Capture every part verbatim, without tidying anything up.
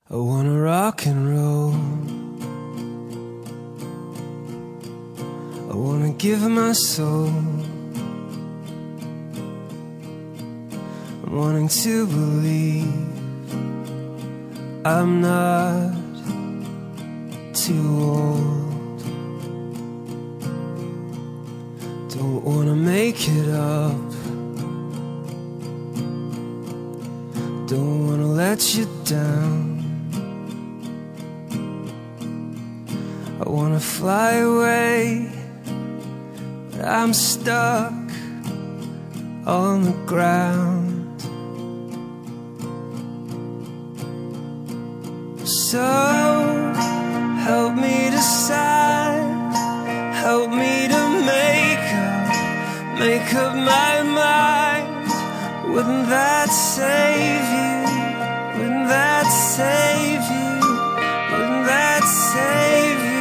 I wanna rock and roll. I wanna give my soul. I'm wanting to believe I'm not too old. Don't wanna make it up. Don't wanna let you down. I wanna fly away, but I'm stuck on the ground. So help me decide, help me to make up, make up my mind. Wouldn't that save you? Wouldn't that save you? Wouldn't that save you?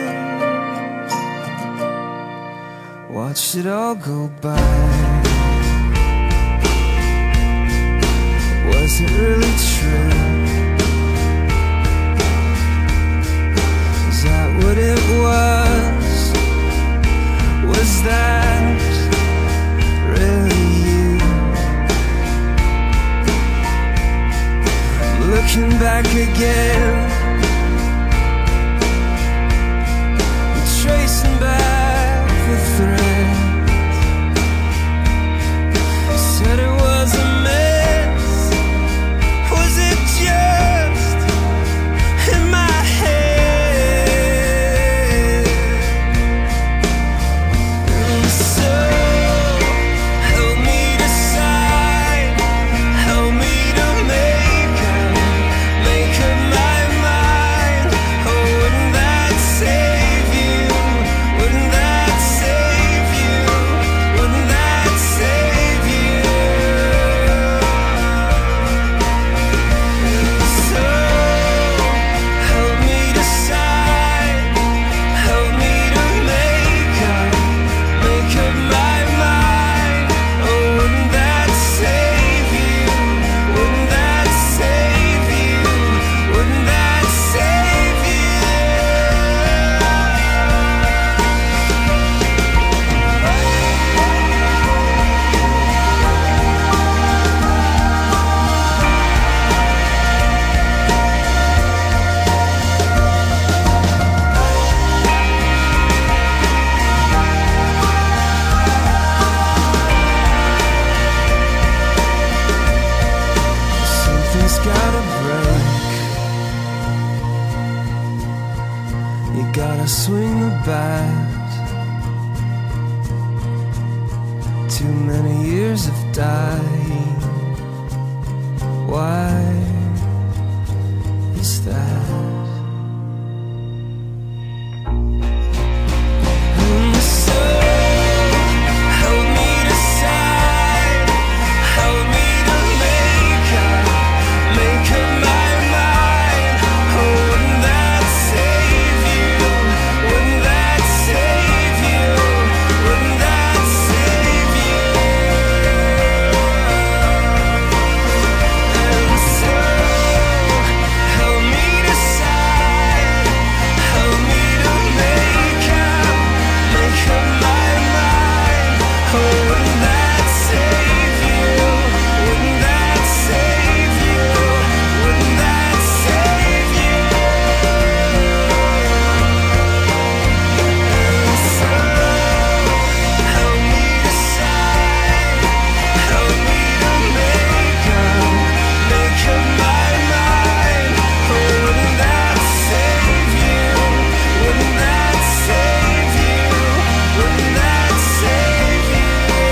Watch it all go by. Was it really true? Is that what it was? Was that really you? I'm looking back again, I'm tracing back the threads. You said it was a mess. Was it just in my head? And so help me decide, help me to make up, make up my mind. Oh, wouldn't that save you? Wouldn't that save you? Wouldn't that save you? So help me decide, help me to make up, make up my mind. Oh, wouldn't that save you? Wouldn't that save you? Wouldn't that save you? Something's gotta break. You gotta swing the bat. Too many years of dying. Why is that? And so help me decide, help me to make up, make up my mind. Oh, wouldn't that save you? Wouldn't that save you? Wouldn't that save you? And so help me decide, help me to make up, make up my mind. Oh, wouldn't that save you? Wouldn't that save you? Wouldn't that save you? And so help me decide, help me to make up, make up my mind. Oh, wouldn't that save you? Wouldn't that save you? Wouldn't that save you?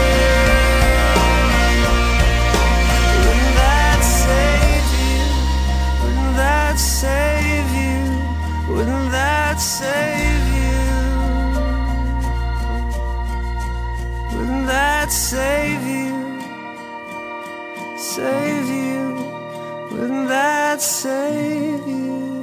Wouldn't that save you? Wouldn't that save you? Wouldn't that save you? Wouldn't that save you? Save you? Wouldn't that save you?